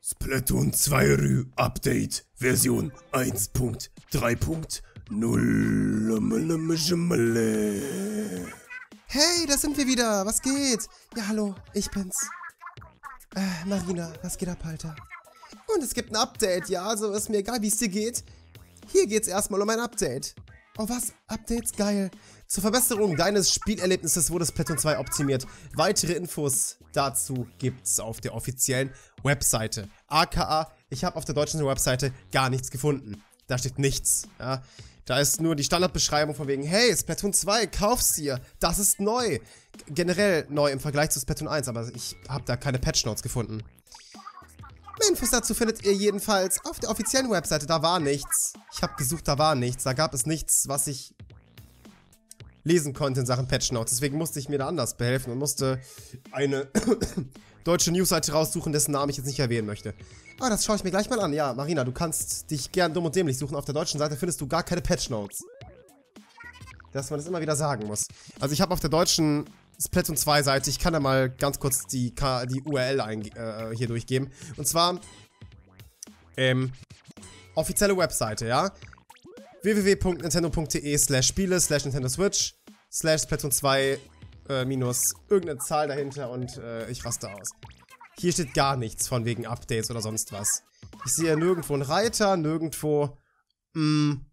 Splatoon 2 Rü Update Version 1.3.0. Hey, da sind wir wieder. Was geht? Ja, hallo, ich bin's. Marina, was geht ab, Alter? Und es gibt ein Update, ja, also ist mir egal, wie es dir geht. Hier geht's erstmal um ein Update. Oh was? Updates? Geil. Zur Verbesserung deines Spielerlebnisses wurde Splatoon 2 optimiert. Weitere Infos dazu gibt's auf der offiziellen Webseite. AKA, ich habe auf der deutschen Webseite gar nichts gefunden. Da steht nichts, ja. Da ist nur die Standardbeschreibung von wegen, hey, Splatoon 2, kauf's dir, das ist neu. Generell neu im Vergleich zu Splatoon 1, aber ich habe da keine Patch Notes gefunden. Mehr Infos dazu findet ihr jedenfalls auf der offiziellen Webseite, da war nichts. Ich habe gesucht, da war nichts, da gab es nichts, was ich lesen konnte in Sachen Patch Notes. Deswegen musste ich mir da anders behelfen und musste eine deutsche Newsseite raussuchen, dessen Namen ich jetzt nicht erwähnen möchte. Aber das schaue ich mir gleich mal an. Ja, Marina, du kannst dich gern dumm und dämlich suchen. Auf der deutschen Seite findest du gar keine Patch Notes. Dass man das immer wieder sagen muss. Also ich habe auf der deutschen Splatoon 2 Seite, ich kann da mal ganz kurz die URL hier durchgeben. Und zwar, offizielle Webseite, ja. www.nintendo.de/spiele/Nintendo Switch/Splatoon 2 minus irgendeine Zahl dahinter und ich raste aus. Hier steht gar nichts von wegen Updates oder sonst was. Ich sehe nirgendwo einen Reiter, nirgendwo einen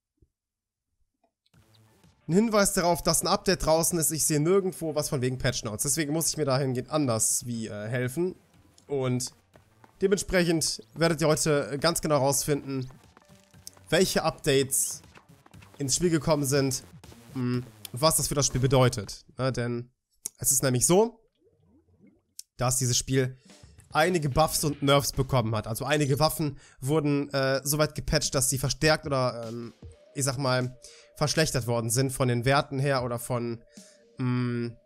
Hinweis darauf, dass ein Update draußen ist. Ich sehe nirgendwo was von wegen Patch Notes. Deswegen muss ich mir dahingehend anders helfen. Und dementsprechend werdet ihr heute ganz genau rausfinden, welche Updates ins Spiel gekommen sind, was das für das Spiel bedeutet. Denn es ist nämlich so, dass dieses Spiel einige Buffs und Nerfs bekommen hat. Also einige Waffen wurden soweit gepatcht, dass sie verstärkt oder, ich sag mal, verschlechtert worden sind von den Werten her oder von den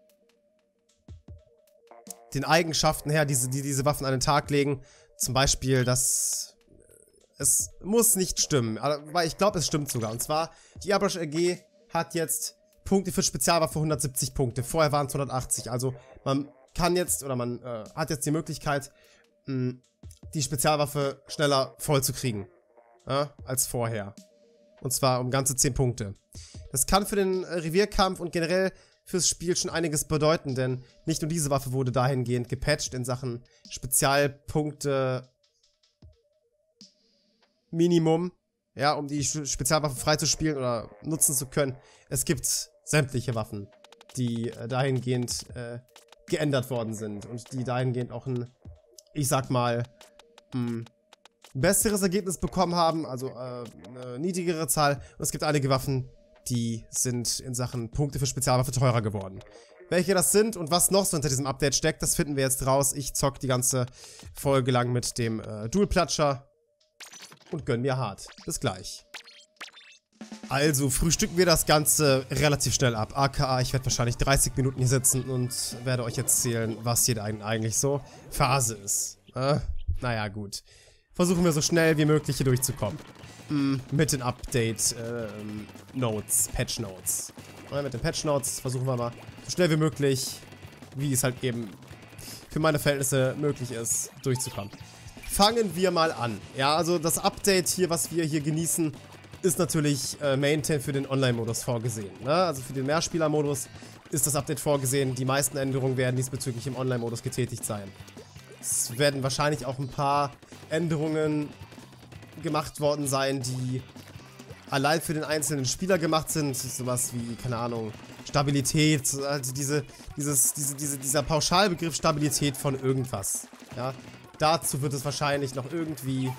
Eigenschaften her, die diese Waffen an den Tag legen. Zum Beispiel, dass es muss nicht stimmen, aber ich glaube, es stimmt sogar. Und zwar, die Airbrush RG hat jetzt Punkte für Spezialwaffe 170 Punkte. Vorher waren es 180. Also man kann jetzt, oder man hat jetzt die Möglichkeit, die Spezialwaffe schneller voll zu kriegen, ja, als vorher. Und zwar um ganze 10 Punkte. Das kann für den Revierkampf und generell fürs Spiel schon einiges bedeuten, denn nicht nur diese Waffe wurde dahingehend gepatcht in Sachen Spezialpunkte Minimum, ja, um die Spezialwaffe freizuspielen oder nutzen zu können. Es gibt sämtliche Waffen, die dahingehend geändert worden sind und die dahingehend auch ein, ich sag mal, besseres Ergebnis bekommen haben, also eine niedrigere Zahl. Und es gibt einige Waffen, die sind in Sachen Punkte für Spezialwaffe teurer geworden. Welche das sind und was noch so hinter diesem Update steckt, das finden wir jetzt raus. Ich zock die ganze Folge lang mit dem Dual-Platscher und gönn mir hart. Bis gleich. Also frühstücken wir das Ganze relativ schnell ab. AKA, ich werde wahrscheinlich 30 Minuten hier sitzen und werde euch erzählen, was hier eigentlich so Phase ist. Naja, gut. Versuchen wir so schnell wie möglich hier durchzukommen. Mit den Update-Notes, Patch-Notes. Mit den Patch-Notes versuchen wir mal so schnell wie möglich, wie es halt eben für meine Verhältnisse möglich ist, durchzukommen. Fangen wir mal an. Ja, also das Update hier, was wir hier genießen, ist natürlich Maintain für den Online-Modus vorgesehen. Ne? Also für den Mehrspieler-Modus ist das Update vorgesehen. Die meisten Änderungen werden diesbezüglich im Online-Modus getätigt sein. Es werden wahrscheinlich auch ein paar Änderungen gemacht worden sein, die allein für den einzelnen Spieler gemacht sind. Sowas wie, keine Ahnung, Stabilität, also dieser Pauschalbegriff Stabilität von irgendwas. Ja? Dazu wird es wahrscheinlich noch irgendwie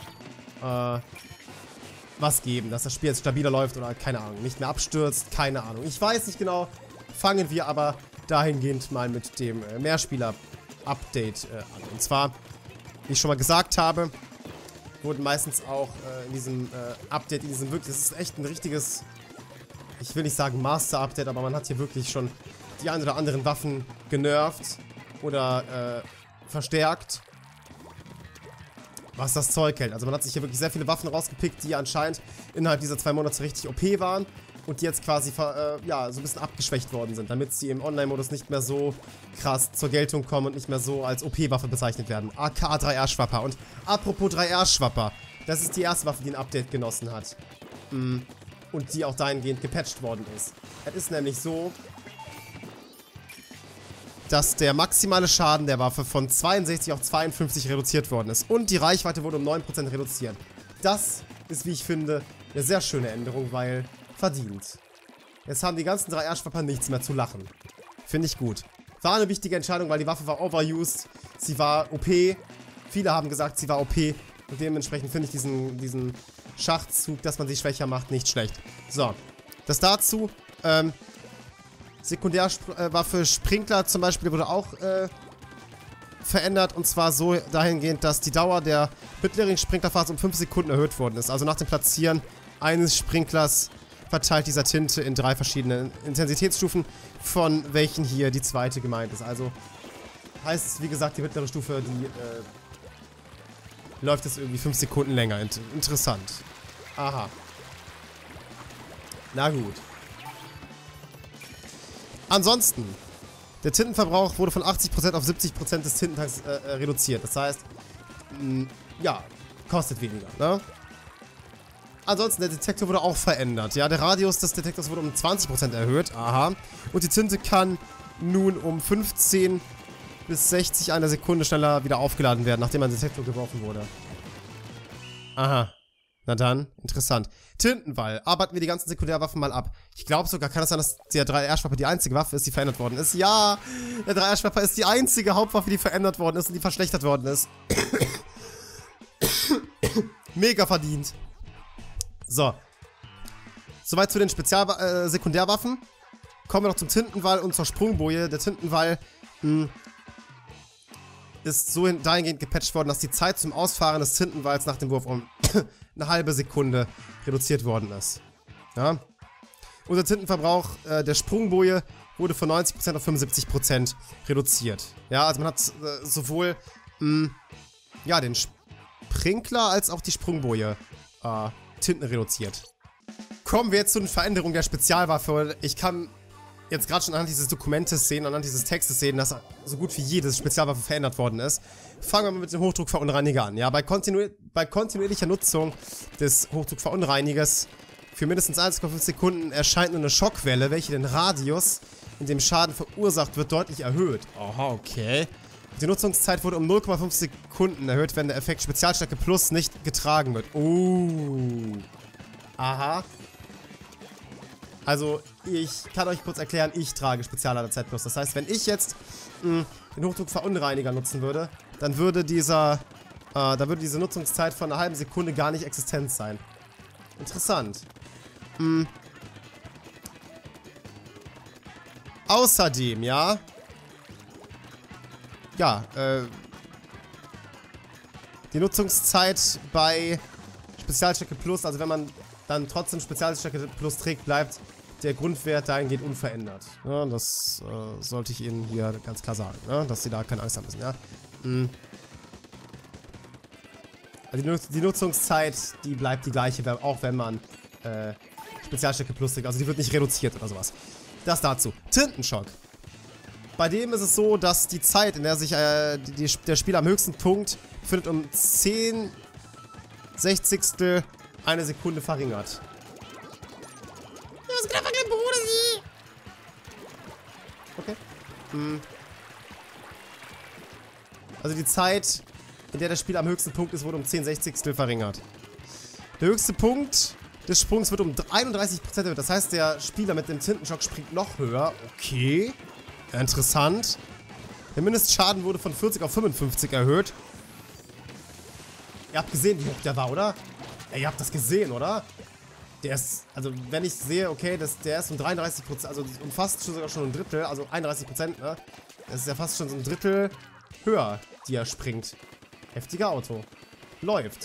was geben, dass das Spiel jetzt stabiler läuft oder, keine Ahnung, nicht mehr abstürzt, keine Ahnung. Ich weiß nicht genau, fangen wir aber dahingehend mal mit dem Mehrspieler-Update an. Und zwar, wie ich schon mal gesagt habe, wurden meistens auch in diesem Update, das ist echt ein richtiges, ich will nicht sagen Master-Update, aber man hat hier wirklich schon die ein oder anderen Waffen genervt oder verstärkt, was das Zeug hält. Also man hat sich hier wirklich sehr viele Waffen rausgepickt, die anscheinend innerhalb dieser 2 Monate richtig OP waren. und die jetzt quasi ja, so ein bisschen abgeschwächt worden sind, damit sie im Online-Modus nicht mehr so krass zur Geltung kommen und nicht mehr so als OP-Waffe bezeichnet werden. AK 3R-Schwapper. Und apropos 3R-Schwapper, das ist die erste Waffe, die ein Update genossen hat. Und die auch dahingehend gepatcht worden ist. Es ist nämlich so, dass der maximale Schaden der Waffe von 62 auf 52 reduziert worden ist. Und die Reichweite wurde um 9% reduziert. Das ist, wie ich finde, eine sehr schöne Änderung, weil verdient. Jetzt haben die ganzen 3R-Schwapper nichts mehr zu lachen. Finde ich gut. War eine wichtige Entscheidung, weil die Waffe war overused. Sie war OP. Viele haben gesagt, sie war OP. Und dementsprechend finde ich diesen Schachzug, dass man sie schwächer macht, nicht schlecht. So. Das dazu. Sekundärwaffe Sprinkler zum Beispiel wurde auch verändert. Und zwar so dahingehend, dass die Dauer der mittleren Sprinklerphase um 5 Sekunden erhöht worden ist. Also nach dem Platzieren eines Sprinklers verteilt dieser Tinte in 3 verschiedene Intensitätsstufen, von welchen hier die zweite gemeint ist. Also heißt, wie gesagt, die mittlere Stufe, die läuft jetzt irgendwie 5 Sekunden länger. Interessant. Aha. Na gut. Ansonsten, der Tintenverbrauch wurde von 80% auf 70% des Tintentanks reduziert. Das heißt, ja, kostet weniger, ne? Ansonsten, der Detektor wurde auch verändert. Ja, der Radius des Detektors wurde um 20% erhöht. Aha. Und die Tinte kann nun um 15 bis 60 einer Sekunde schneller wieder aufgeladen werden, nachdem ein Detektor geworfen wurde. Aha. Na dann, interessant. Tintenwall. Arbeiten wir die ganzen Sekundärwaffen mal ab. Ich glaube sogar, kann es sein, dass der 3R-Schwapper die einzige Waffe ist, die verändert worden ist. Ja, der 3R-Schwapper ist die einzige Hauptwaffe, die verändert worden ist und die verschlechtert worden ist. Mega verdient. So. Soweit zu den Sekundärwaffen. Kommen wir noch zum Tintenwall und zur Sprungboje. Der Tintenwall ist so dahingehend gepatcht worden, dass die Zeit zum Ausfahren des Tintenwalls nach dem Wurf um eine halbe Sekunde reduziert worden ist. Ja. Unser Tintenverbrauch der Sprungboje wurde von 90% auf 75% reduziert. Ja, also man hat sowohl ja, den Sprinkler als auch die Sprungboje Tinten reduziert. Kommen wir jetzt zu den Veränderungen der Spezialwaffe. Ich kann jetzt gerade schon anhand dieses Dokumentes sehen, anhand dieses Textes sehen, dass so gut wie jede Spezialwaffe verändert worden ist. Fangen wir mal mit dem Hochdruckverunreiniger an. Ja, bei kontinuierlicher Nutzung des Hochdruckverunreinigers für mindestens 1,5 Sekunden erscheint nur eine Schockwelle, welche den Radius, in dem Schaden verursacht wird, deutlich erhöht. Aha, okay. Die Nutzungszeit wurde um 0,5 Sekunden erhöht, wenn der Effekt Spezialstärke Plus nicht getragen wird. Aha. Also, ich kann euch kurz erklären, ich trage Spezialladezeit Plus. Das heißt, wenn ich jetzt den Hochdruckverunreiniger nutzen würde, dann würde diese Nutzungszeit von einer halben Sekunde gar nicht existent sein. Interessant. Außerdem, ja. Ja, die Nutzungszeit bei Spezialstärke Plus, also wenn man dann trotzdem Spezialstärke Plus trägt, bleibt der Grundwert dahingehend unverändert. Ja, das sollte ich Ihnen hier ganz klar sagen, ne? Dass Sie da keine Angst haben müssen, ja. Also die Nutzungszeit, die bleibt die gleiche, auch wenn man Spezialstärke Plus trägt. Also die wird nicht reduziert oder sowas. Das dazu. Tintenschock. Bei dem ist es so, dass die Zeit, in der sich der Spieler am höchsten Punkt befindet, um 10/60 eine Sekunde verringert. Was geht einfach, Bruder? Okay. Also die Zeit, in der der Spieler am höchsten Punkt ist, wurde um 10/60 verringert. Der höchste Punkt des Sprungs wird um 31% erhöht. Das heißt, der Spieler mit dem Tintenschock springt noch höher. Okay. Interessant. Der Mindestschaden wurde von 40 auf 55 erhöht. Ihr habt gesehen, wie hoch der war, oder? Ey, ihr habt das gesehen, oder? Der ist, also wenn ich sehe, okay, der ist um 33%, also um fast sogar schon ein Drittel, also 31%, ne? Das ist ja fast schon so ein Drittel höher, die er springt. Heftiger Auto. Läuft.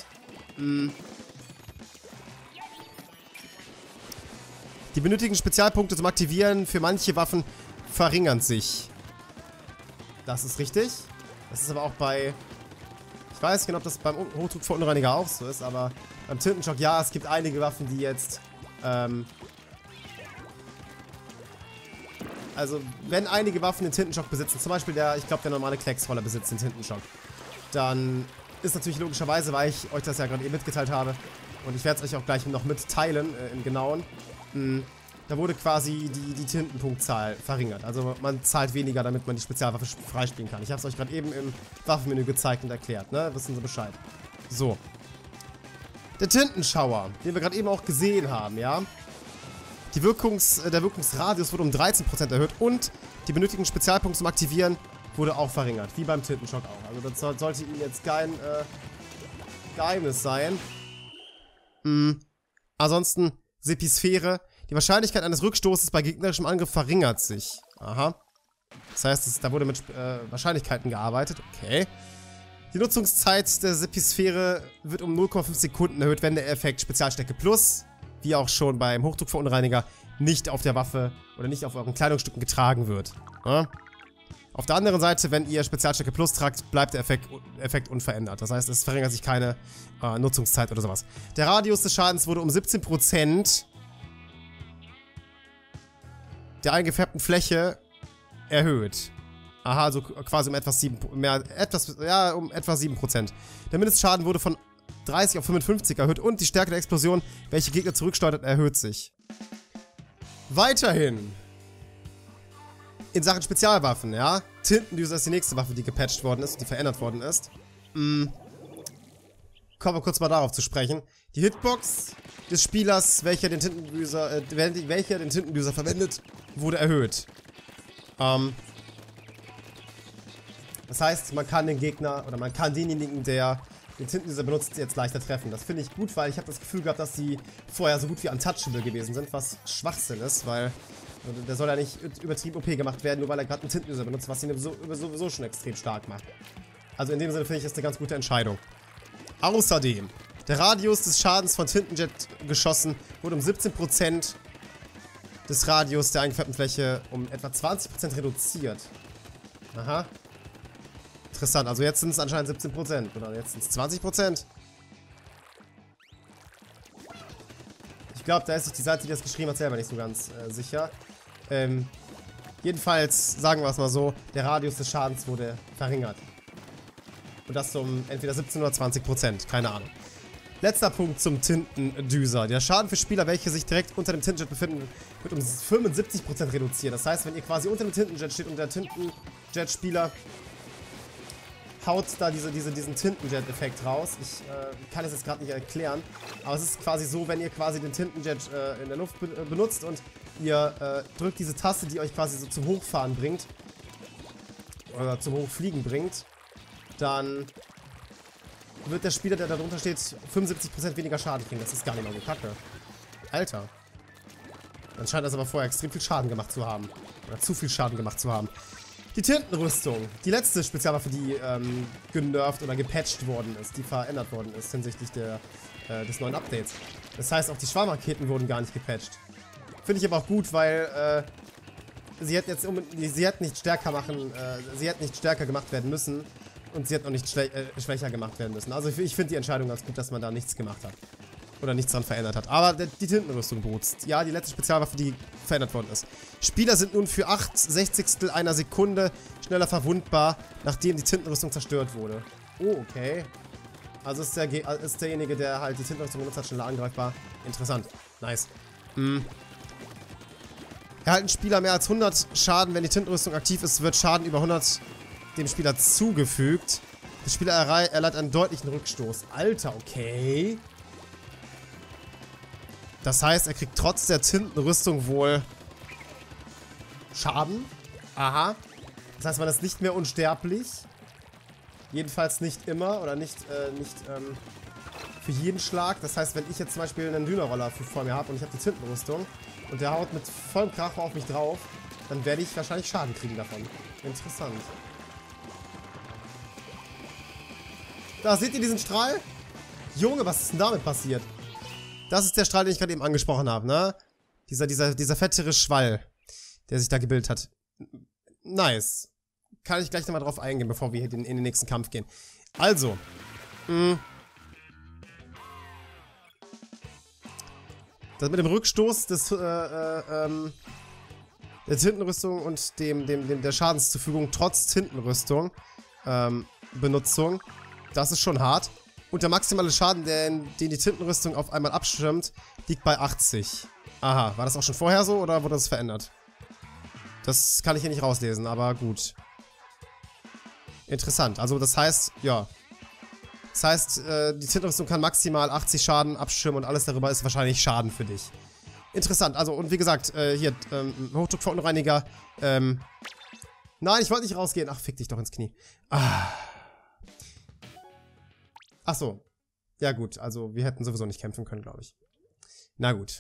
Die benötigten Spezialpunkte zum Aktivieren für manche Waffen verringern sich. Das ist richtig. Das ist aber auch bei... Ich weiß nicht genau, ob das beim Hochdruckverunreiniger auch so ist, aber beim Tintenschock, ja, es gibt einige Waffen, die jetzt Also, wenn einige Waffen den Tintenschock besitzen, zum Beispiel ich glaube, der normale Klecksroller besitzt den Tintenschock, dann ist natürlich logischerweise, weil ich euch das ja gerade eben mitgeteilt habe, und ich werde es euch auch gleich noch mitteilen, im Genauen, da wurde quasi die Tintenpunktzahl verringert. Also man zahlt weniger, damit man die Spezialwaffe freispielen kann. Ich habe es euch gerade eben im Waffenmenü gezeigt und erklärt, ne? Wissen Sie Bescheid. So. Der Tintenschauer, den wir gerade eben auch gesehen haben, ja? Der Wirkungsradius wurde um 13% erhöht und die benötigten Spezialpunkte zum Aktivieren wurde auch verringert, wie beim Tintenschock auch. Also das sollte Ihnen jetzt kein Geheimnis sein. Ansonsten Sepisphäre. Die Wahrscheinlichkeit eines Rückstoßes bei gegnerischem Angriff verringert sich. Aha. Das heißt, da wurde mit Wahrscheinlichkeiten gearbeitet. Okay. Die Nutzungszeit der Sepisphäre wird um 0,5 Sekunden erhöht, wenn der Effekt Spezialstärke Plus, wie auch schon beim Hochdruckverunreiniger, nicht auf der Waffe oder nicht auf euren Kleidungsstücken getragen wird. Ja? Auf der anderen Seite, wenn ihr Spezialstärke Plus tragt, bleibt der Effekt unverändert. Das heißt, es verringert sich keine Nutzungszeit oder sowas. Der Radius des Schadens wurde um 17% der eingefärbten Fläche erhöht. Aha, also quasi um etwa 7%. Der Mindestschaden wurde von 30 auf 55 erhöht und die Stärke der Explosion, welche Gegner zurücksteuert, erhöht sich. Weiterhin. In Sachen Spezialwaffen, ja. Tintendüse ist die nächste Waffe, die gepatcht worden ist, die verändert worden ist. Kommen wir kurz mal darauf zu sprechen. Die Hitbox des Spielers, welcher den Tintendüser verwendet, wurde erhöht. Das heißt, man kann den Gegner oder man kann denjenigen, der den Tintendüser benutzt, jetzt leichter treffen. Das finde ich gut, weil ich habe das Gefühl gehabt, dass die vorher so gut wie untouchable gewesen sind, was Schwachsinn ist, weil der soll ja nicht übertrieben OP gemacht werden, nur weil er gerade einen Tintendüser benutzt, was ihn sowieso schon extrem stark macht. Also in dem Sinne finde ich das eine ganz gute Entscheidung. Außerdem, der Radius des Schadens von Tintenjet-Geschossen wurde um 17% des Radius der eingefärbten Fläche um etwa 20% reduziert. Aha. Interessant, also jetzt sind es anscheinend 17%, oder jetzt sind es 20%. Ich glaube, da ist sich die Seite, die das geschrieben hat, selber nicht so ganz sicher. Jedenfalls, sagen wir es mal so, der Radius des Schadens wurde verringert. Und das um entweder 17 oder 20%, keine Ahnung. Letzter Punkt zum Tintendüser. Der Schaden für Spieler, welche sich direkt unter dem Tintenjet befinden, wird um 75% reduziert. Das heißt, wenn ihr quasi unter dem Tintenjet steht und der Tintenjet-Spieler haut da diesen Tintenjet-Effekt raus. Ich kann es jetzt gerade nicht erklären, aber es ist quasi so, wenn ihr quasi den Tintenjet in der Luft benutzt und ihr drückt diese Taste, die euch quasi so zum Hochfahren bringt, oder zum Hochfliegen bringt, dann wird der Spieler, der da drunter steht, 75% weniger Schaden kriegen. Das ist gar nicht mal so kacke. Alter. Dann scheint das aber vorher extrem viel Schaden gemacht zu haben. Oder zu viel Schaden gemacht zu haben. Die Tintenrüstung. Die letzte Spezialwaffe, die genervt oder gepatcht worden ist, die verändert worden ist hinsichtlich des neuen Updates. Das heißt, auch die Schwarmraketen wurden gar nicht gepatcht. Finde ich aber auch gut, weil sie hätten nicht stärker gemacht werden müssen. Und sie hätten auch nicht schwächer gemacht werden müssen. Also ich finde die Entscheidung ganz gut, dass man da nichts gemacht hat. Oder nichts dran verändert hat. Aber die Tintenrüstung beruht. Ja, die letzte Spezialwaffe, die verändert worden ist. Spieler sind nun für 8/60 einer Sekunde schneller verwundbar, nachdem die Tintenrüstung zerstört wurde. Oh, okay. Also ist derjenige, der halt die Tintenrüstung benutzt hat, schneller angreifbar. Interessant. Nice. Erhalten Spieler mehr als 100 Schaden, wenn die Tintenrüstung aktiv ist, wird Schaden über 100 dem Spieler zugefügt. Der Spieler erleidet einen deutlichen Rückstoß. Alter, okay. Das heißt, er kriegt trotz der Tintenrüstung wohl Schaden. Aha. Das heißt, man ist nicht mehr unsterblich. Jedenfalls nicht immer oder nicht für jeden Schlag. Das heißt, wenn ich jetzt zum Beispiel einen Dünnerroller vor mir habe und ich habe die Tintenrüstung und der haut mit vollem Krach auf mich drauf, dann werde ich wahrscheinlich Schaden kriegen davon. Interessant. Da seht ihr diesen Strahl? Junge, was ist denn damit passiert? Das ist der Strahl, den ich gerade eben angesprochen habe, ne? Dieser fettere Schwall, der sich da gebildet hat. Nice. Kann ich gleich nochmal drauf eingehen, bevor wir in den nächsten Kampf gehen. Also. Das mit dem Rückstoß des der Tintenrüstung und der Schadenszufügung trotz Tintenrüstung Benutzung. Das ist schon hart. Und der maximale Schaden, den die Tintenrüstung auf einmal abschirmt, liegt bei 80. Aha, war das auch schon vorher so oder wurde das verändert? Das kann ich hier nicht rauslesen, aber gut. Interessant. Also das heißt, ja. Das heißt, die Tintenrüstung kann maximal 80 Schaden abschirmen und alles darüber ist wahrscheinlich Schaden für dich. Interessant. Also, und wie gesagt, hier, Hochdruckverunreiniger. Nein, ich wollte nicht rausgehen. Ach, fick dich doch ins Knie. Ah. Ach so. Ja gut, also wir hätten sowieso nicht kämpfen können, glaube ich. Na gut.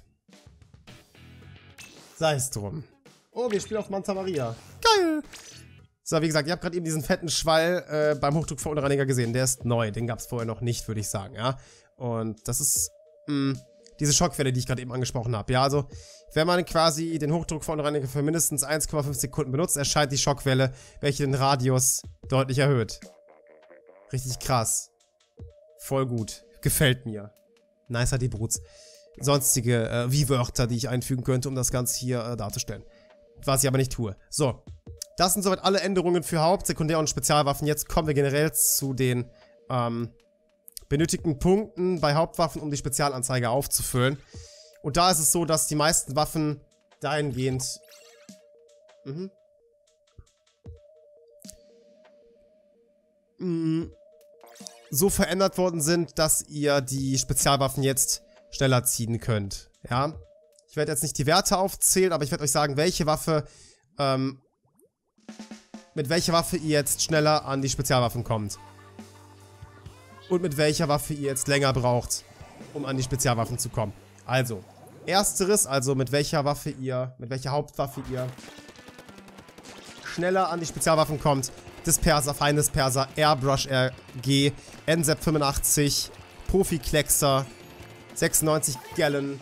Sei es drum. Oh, wir spielen auf Manta Maria. Geil! So, wie gesagt, ihr habt gerade eben diesen fetten Schwall beim Hochdruckverunreiniger gesehen. Der ist neu, den gab es vorher noch nicht, würde ich sagen, ja. Und das ist diese Schockwelle, die ich gerade eben angesprochen habe. Ja, also, wenn man quasi den Hochdruckverunreiniger für mindestens 1,5 Sekunden benutzt, erscheint die Schockwelle, welche den Radius deutlich erhöht. Richtig krass. Voll gut. Gefällt mir. Nicer die Brutes. Sonstige Wie-Wörter, die ich einfügen könnte, um das Ganze hier darzustellen. Was ich aber nicht tue. So. Das sind soweit alle Änderungen für Haupt-, Sekundär- und Spezialwaffen. Jetzt kommen wir generell zu den benötigten Punkten bei Hauptwaffen, um die Spezialanzeige aufzufüllen. Und da ist es so, dass die meisten Waffen dahingehend so verändert worden sind, dass ihr die Spezialwaffen jetzt schneller ziehen könnt. Ja, ich werde jetzt nicht die Werte aufzählen, aber ich werde euch sagen, welche Waffe mit welcher Waffe ihr jetzt schneller an die Spezialwaffen kommt. Und mit welcher Waffe ihr jetzt länger braucht, um an die Spezialwaffen zu kommen. Also, ersteres, also mit welcher Hauptwaffe ihr schneller an die Spezialwaffen kommt. Disperser, Feindesperser, Airbrush RG, NSEP 85, Profi-Kleckser, 96 Gallon,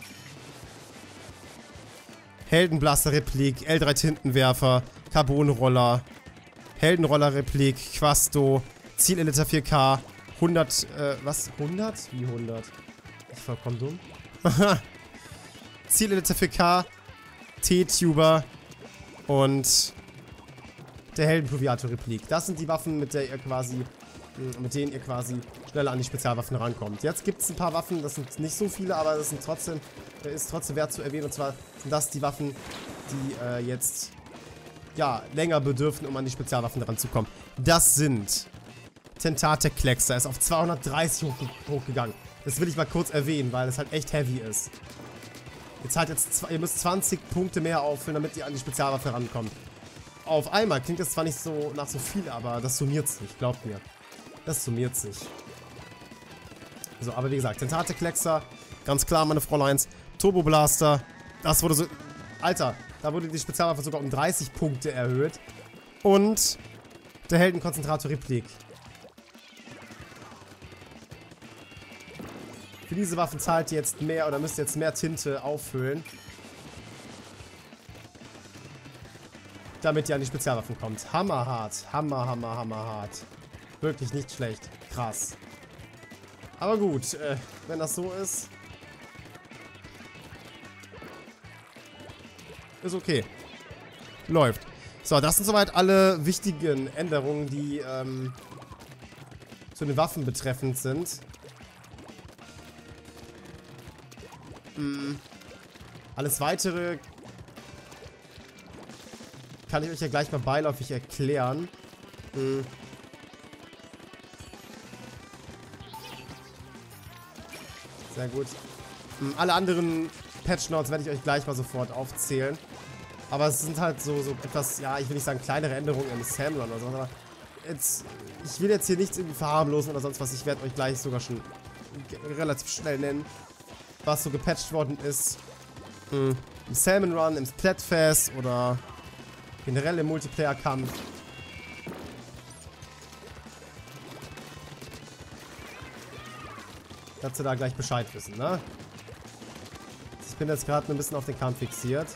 Heldenblaster-Replik, L3 Tintenwerfer, Carbonroller, Heldenroller-Replik, Quasto, Zieleliter 4K, 100, was? 100? Wie 100? Ich vollkommen dumm. Zieleliter 4K, T-Tuber und der Heldenproviator-Replik. Das sind die Waffen, mit denen ihr quasi schneller an die Spezialwaffen rankommt. Jetzt gibt es ein paar Waffen, das sind nicht so viele, aber das sind trotzdem, ist trotzdem wert zu erwähnen. Und zwar sind das die Waffen, die jetzt ja länger bedürfen, um an die Spezialwaffen ranzukommen. Das sind Tentate-Kleckser, ist auf 230 hochgegangen. Das will ich mal kurz erwähnen, weil es halt echt heavy ist. Ihr müsst 20 Punkte mehr auffüllen, damit ihr an die Spezialwaffe rankommt. Auf einmal klingt das zwar nicht so nach so viel, aber das summiert sich, glaubt mir. Das summiert sich. So, aber wie gesagt, Tentate-Kleckser, ganz klar, meine Fräuleins. Turbo Blaster, das wurde so... Alter, da wurde die Spezialwaffe sogar um 30 Punkte erhöht. Und der Heldenkonzentrator-Replik. Für diese Waffen zahlt ihr jetzt mehr oder müsst ihr jetzt mehr Tinte auffüllen, damit ihr an die Spezialwaffen kommt. Hammerhart. Hammerhart. Wirklich nicht schlecht. Krass. Aber gut, wenn das so ist, ist okay. Läuft. So, das sind soweit alle wichtigen Änderungen, die zu den Waffen betreffend sind. Alles Weitere kann ich euch ja gleich mal beiläufig erklären. Sehr gut. Alle anderen Patch Notes werde ich euch gleich mal sofort aufzählen. Aber es sind halt so etwas, ja, ich will nicht sagen kleinere Änderungen im Sam Run oder so, aber ich will jetzt hier nichts irgendwie verharmlosen oder sonst was. Ich werde euch gleich sogar schon relativ schnell nennen, was so gepatcht worden ist. Im Salmon Run, im Splatfest oder generell im Multiplayer-Kampf. Dass ihr da gleich Bescheid wissen, ne? Ich bin jetzt gerade ein bisschen auf den Kampf fixiert.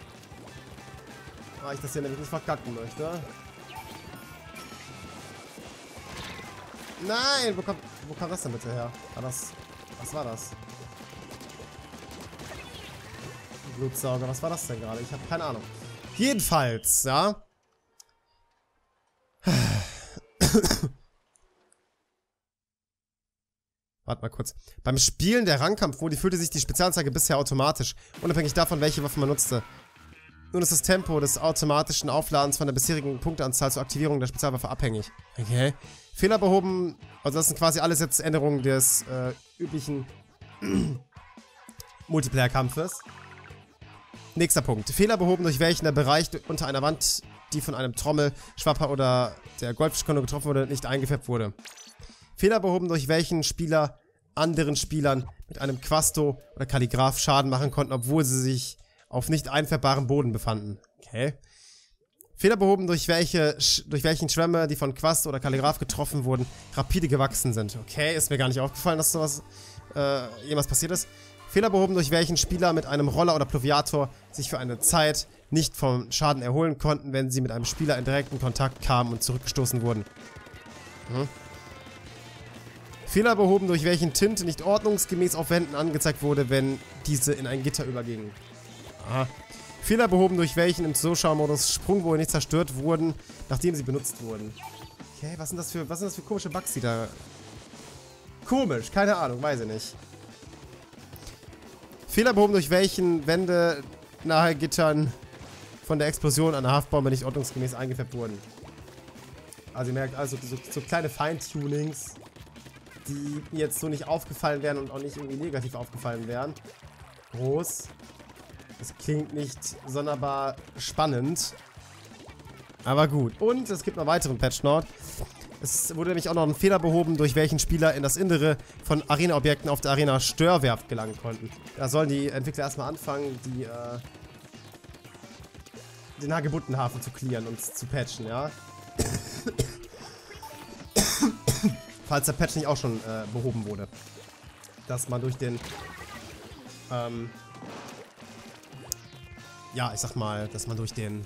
Weil ich das hier nämlich nicht verkacken möchte. Nein! Wo kam das denn bitte her? Was war das? Blutsauger, was war das denn gerade? Ich habe keine Ahnung. Jedenfalls, ja. Warte mal kurz. Beim Spielen der Rangkampfmodi fühlte sich die Spezialanzeige bisher automatisch, unabhängig davon, welche Waffe man nutzte. Nun ist das Tempo des automatischen Aufladens von der bisherigen Punkteanzahl zur Aktivierung der Spezialwaffe abhängig. Okay. Fehler behoben, also das sind quasi alles jetzt Änderungen des üblichen Multiplayer-Kampfes. Nächster Punkt. Fehler behoben, durch welchen der Bereich unter einer Wand, die von einem Trommel, Schwapper oder der Goldfischkondom getroffen wurde, nicht eingefärbt wurde. Fehler behoben, durch welchen Spieler anderen Spielern mit einem Quasto oder Kalligraph Schaden machen konnten, obwohl sie sich auf nicht einfärbbarem Boden befanden. Okay. Fehler behoben, durch welchen Schwämme, die von Quasto oder Kalligraph getroffen wurden, rapide gewachsen sind. Okay, ist mir gar nicht aufgefallen, dass sowas jemals passiert ist. Fehler behoben, durch welchen Spieler mit einem Roller oder Pluviator sich für eine Zeit nicht vom Schaden erholen konnten, wenn sie mit einem Spieler in direkten Kontakt kamen und zurückgestoßen wurden. Fehler behoben, durch welchen Tinte nicht ordnungsgemäß auf Wänden angezeigt wurde, wenn diese in ein Gitter übergingen. Aha. Fehler behoben, durch welchen im Zuschauermodus Sprungbogen nicht zerstört wurden, nachdem sie benutzt wurden. Okay, was sind das für komische Bugs, die da... Komisch, keine Ahnung, weiß ich nicht. Fehler behoben, durch welchen Wände nahe Gittern von der Explosion an der Haftbombe nicht ordnungsgemäß eingefärbt wurden. Also ihr merkt also so kleine Feintunings, die mir jetzt so nicht aufgefallen wären und auch nicht irgendwie negativ aufgefallen wären. Groß. Das klingt nicht sonderbar spannend. Aber gut. Und es gibt noch weiteren Patch-Note. Es wurde nämlich auch noch ein Fehler behoben, durch welchen Spieler in das Innere von Arena-Objekten auf der Arena-Störwerft gelangen konnten. Da sollen die Entwickler erstmal anfangen, den Hagebuttenhafen zu clearen und zu patchen, ja. Falls der Patch nicht auch schon behoben wurde. Dass man durch den, ja, ich sag mal, dass man durch den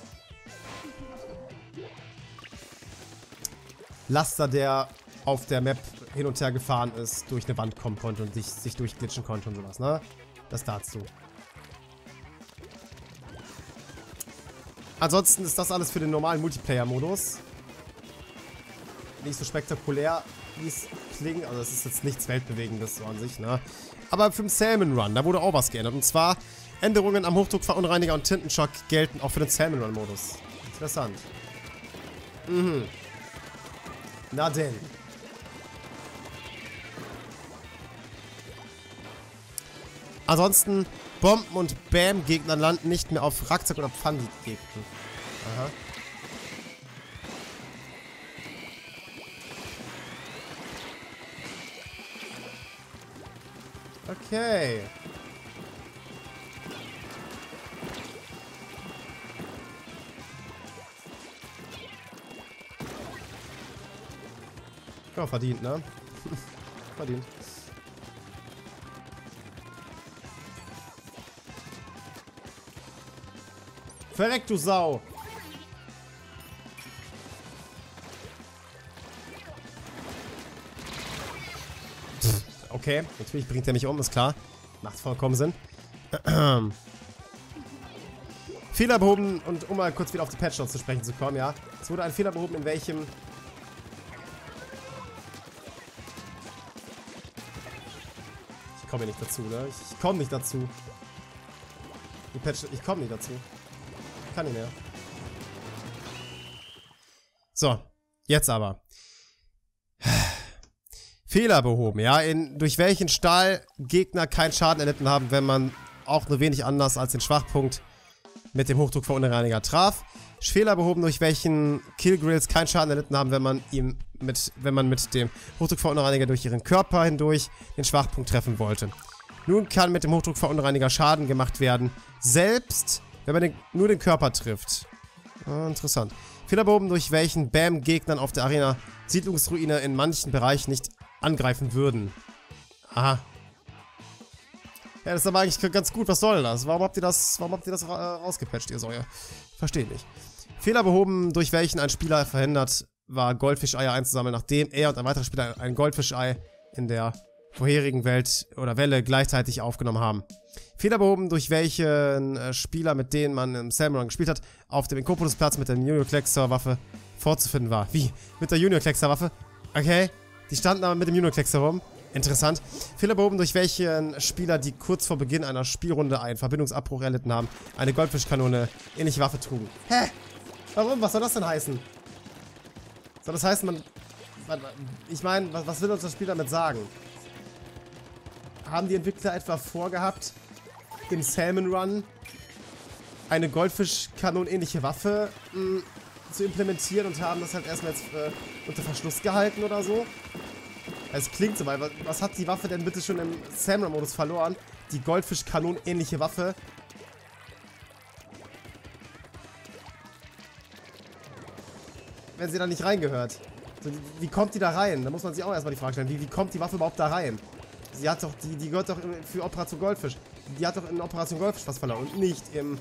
Laster, der auf der Map hin und her gefahren ist, durch eine Wand kommen konnte und sich durchglitschen konnte und sowas, ne? Das dazu. Ansonsten ist das alles für den normalen Multiplayer-Modus. Nicht so spektakulär, wie es klingt. Also es ist jetzt nichts Weltbewegendes so an sich, ne? Aber für den Salmon Run, da wurde auch was geändert. Und zwar, Änderungen am Hochdruckverunreiniger und Tintenschock gelten auch für den Salmon Run Modus. Interessant. Mhm. Na denn. Ansonsten, Bomben- und Bam-Gegnern landen nicht mehr auf Rucksack- oder Pfandgegner. Aha. Okay. Ja, verdient, ne? Verdient. Verreck, du Sau! Okay, natürlich bringt er mich um, ist klar. Macht vollkommen Sinn. Fehler behoben, und um mal kurz wieder auf die Patch Notes zu sprechen zu kommen, ja. Es wurde ein Fehler behoben, in welchem... Ich komme nicht dazu, ne? Ich komme nicht dazu. Die Patch... Ich komme nicht dazu. Ich kann nicht mehr. So, jetzt aber. Fehler behoben, ja, durch welchen Stahl Gegner keinen Schaden erlitten haben, wenn man auch nur wenig anders als den Schwachpunkt mit dem Hochdruckverunreiniger traf. Fehler behoben, durch welchen Killgrills keinen Schaden erlitten haben, wenn man mit dem Hochdruckverunreiniger durch ihren Körper hindurch den Schwachpunkt treffen wollte. Nun kann mit dem Hochdruckverunreiniger Schaden gemacht werden, selbst wenn man nur den Körper trifft. Interessant. Fehler behoben, durch welchen Bam-Gegnern auf der Arena Siedlungsruine in manchen Bereichen nicht angreifen würden. Aha. Ja, das ist aber eigentlich ganz gut. Was soll das? Warum habt ihr das rausgepatcht, ihr Säue? Verstehe nicht. Fehler behoben, durch welchen ein Spieler verhindert war, Goldfischeier einzusammeln, nachdem er und ein weiterer Spieler ein Goldfischei in der vorherigen Welt oder Welle gleichzeitig aufgenommen haben. Fehler behoben, durch welchen Spieler, mit denen man im Salmon Run gespielt hat, auf dem Inkopolis-Platz mit der Junior Kleckser-Waffe vorzufinden war. Wie? Mit der Junior Kleckser-Waffe? Okay. Die standen aber mit dem Junior Kleckser rum. Interessant. Fehler behoben, durch welchen Spieler, die kurz vor Beginn einer Spielrunde einen Verbindungsabbruch erlitten haben, eine Goldfischkanone ähnliche Waffe trugen. Hä? Warum? Was soll das denn heißen? Soll das heißen, ich meine, was will uns das Spiel damit sagen? Haben die Entwickler etwa vorgehabt, im Salmon Run eine Goldfischkanon-ähnliche Waffe zu implementieren und haben das halt erstmal jetzt unter Verschluss gehalten oder so? Es klingt so, weil was hat die Waffe denn bitte schon im Salmon Run-Modus verloren? Die Goldfischkanon-ähnliche Waffe. Wenn sie da nicht reingehört. So, wie kommt die da rein? Da muss man sich auch erstmal die Frage stellen, wie kommt die Waffe überhaupt da rein? Sie hat doch, die gehört doch für Operation Goldfisch. Die hat doch in Operation Goldfisch was verloren und nicht im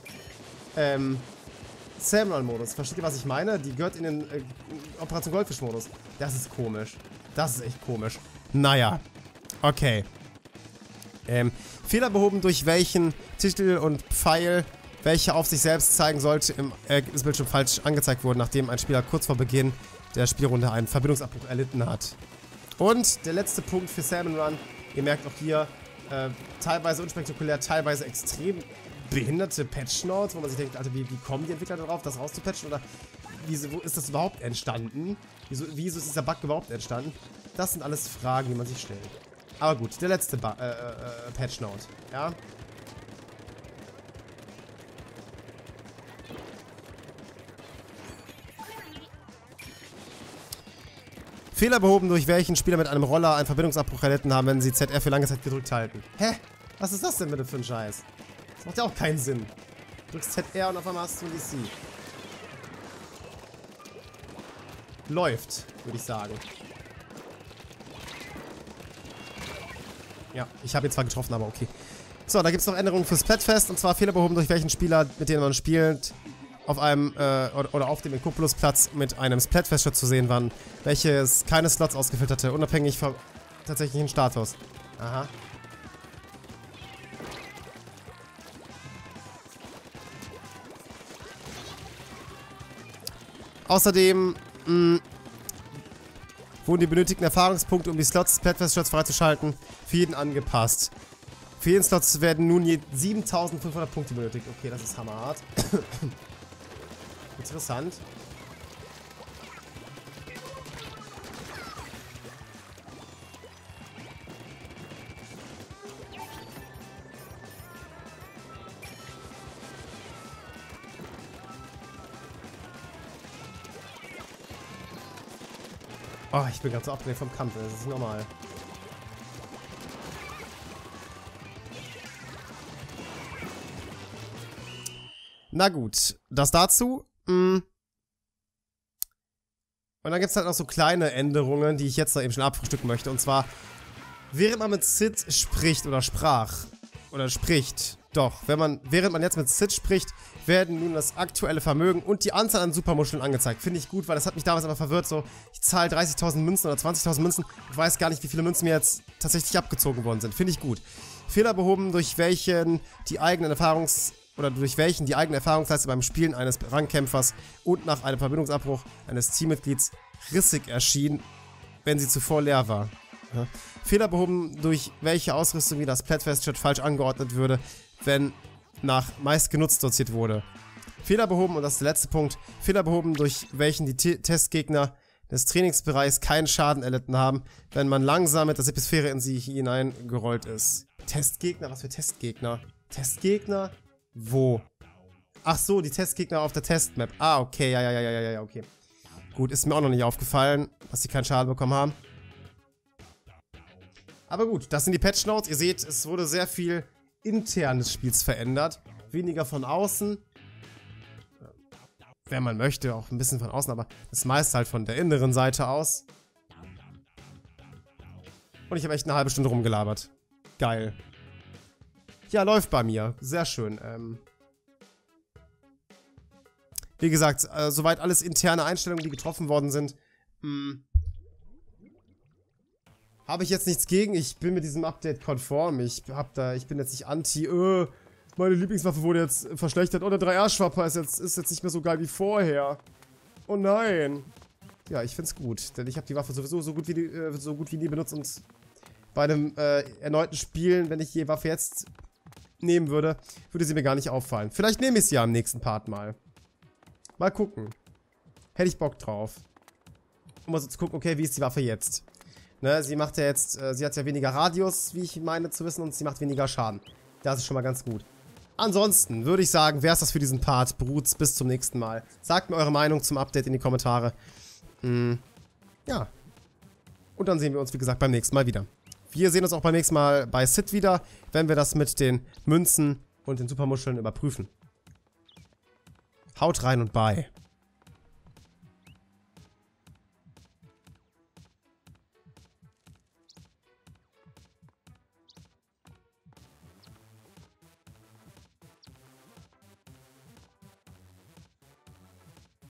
Salmon Run Modus. Versteht ihr, was ich meine? Die gehört in den Operation Goldfisch Modus. Das ist komisch. Das ist echt komisch. Naja. Okay. Fehler behoben, durch welchen Titel und Pfeil, welcher auf sich selbst zeigen sollte, im Bildschirm falsch angezeigt wurden, nachdem ein Spieler kurz vor Beginn der Spielrunde einen Verbindungsabbruch erlitten hat. Und der letzte Punkt für Salmon Run. Ihr merkt auch hier, teilweise unspektakulär, teilweise extrem behinderte Patch-Notes, wo man sich denkt, Alter, wie kommen die Entwickler darauf, das rauszupatchen? Oder wo ist das überhaupt entstanden? Wieso ist dieser Bug überhaupt entstanden? Das sind alles Fragen, die man sich stellt. Aber gut, der letzte Patch-Note, ja? Fehler behoben, durch welchen Spieler mit einem Roller einen Verbindungsabbruch erlitten haben, wenn sie ZR für lange Zeit gedrückt halten. Hä? Was ist das denn bitte für ein Scheiß? Das macht ja auch keinen Sinn. Du drückst ZR und auf einmal hast du ein DC. Läuft, würde ich sagen. Ja, ich habe ihn zwar getroffen, aber okay. So, da gibt es noch Änderungen für Splatfest. Und zwar Fehler behoben, durch welchen Spieler, mit denen man spielt, auf einem, oder auf dem Inkopolis-Platz mit einem Splatfest-Shirt zu sehen waren, welches keine Slots ausgefüllt hatte, unabhängig vom tatsächlichen Status. Aha. Außerdem, wurden die benötigten Erfahrungspunkte, um die Slots des Splatfest-Shirts freizuschalten, für jeden angepasst. Für jeden Slot werden nun je 7500 Punkte benötigt. Okay, das ist hammerhart. Interessant. Oh, ich bin ganz so abgelenkt vom Kampf. Das ist normal. Na gut, das dazu. Und dann gibt es halt noch so kleine Änderungen, die ich jetzt noch eben schon abfrühstücken möchte. Und zwar, während man mit Sid spricht oder spricht, während man jetzt mit Sid spricht, werden nun das aktuelle Vermögen und die Anzahl an Supermuscheln angezeigt. Finde ich gut, weil das hat mich damals immer verwirrt, so, ich zahle 30.000 Münzen oder 20.000 Münzen und weiß gar nicht, wie viele Münzen mir jetzt tatsächlich abgezogen worden sind. Finde ich gut. Fehler behoben, durch welchen die eigene Erfahrungsleiste beim Spielen eines Rangkämpfers und nach einem Verbindungsabbruch eines Teammitglieds rissig erschien, wenn sie zuvor leer war. Ja. Fehler behoben, durch welche Ausrüstung wie das Splatfest-Shirt falsch angeordnet würde, wenn nach meist genutzt sortiert wurde. Fehler behoben, und das ist der letzte Punkt, Fehler behoben, durch welchen die Testgegner des Trainingsbereichs keinen Schaden erlitten haben, wenn man langsam mit der Episphäre in sie hineingerollt ist. Testgegner? Was für Testgegner? Testgegner? Wo? Ach so, die Testgegner auf der Testmap. Ah, okay, ja, okay. Gut, ist mir auch noch nicht aufgefallen, dass sie keinen Schaden bekommen haben. Aber gut, das sind die Patch Notes. Ihr seht, es wurde sehr viel intern des Spiels verändert. Weniger von außen. Wenn man möchte, auch ein bisschen von außen, aber das meiste halt von der inneren Seite aus. Und ich habe echt eine halbe Stunde rumgelabert. Geil. Ja, läuft bei mir. Sehr schön. Wie gesagt, soweit alles interne Einstellungen, die getroffen worden sind. habe ich jetzt nichts gegen. Ich bin mit diesem Update konform. Ich bin jetzt nicht anti, meine Lieblingswaffe wurde jetzt verschlechtert. Oh, der 3R-Schwapper ist jetzt nicht mehr so geil wie vorher. Oh nein. Ja, ich find's gut, denn ich habe die Waffe sowieso so gut wie nie benutzt und bei einem erneuten Spielen, wenn ich die Waffe jetzt nehmen würde, würde sie mir gar nicht auffallen. Vielleicht nehme ich sie ja im nächsten Part mal. Mal gucken. Hätte ich Bock drauf. Um mal so zu gucken, okay, wie ist die Waffe jetzt? Ne, sie macht ja jetzt, sie hat ja weniger Radius, wie ich meine zu wissen, und sie macht weniger Schaden. Das ist schon mal ganz gut. Ansonsten würde ich sagen, wäre es das für diesen Part. Brutz, bis zum nächsten Mal. Sagt mir eure Meinung zum Update in die Kommentare. Ja. Und dann sehen wir uns, wie gesagt, beim nächsten Mal wieder. Wir sehen uns auch beim nächsten Mal bei Sid wieder, wenn wir das mit den Münzen und den Supermuscheln überprüfen. Haut rein und bye.